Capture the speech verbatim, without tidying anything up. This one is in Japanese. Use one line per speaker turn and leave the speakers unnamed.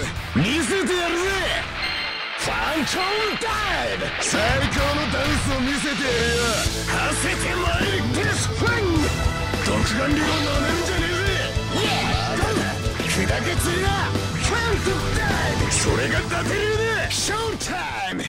見せてやるぜ。ファントムダイブ、最高のダンスを見せてやるよ。はせてまいりデスファン、独眼竜をなめるんじゃねえぜ。砕けついなファントムダイブ、それが伊達流だ。ショータイム。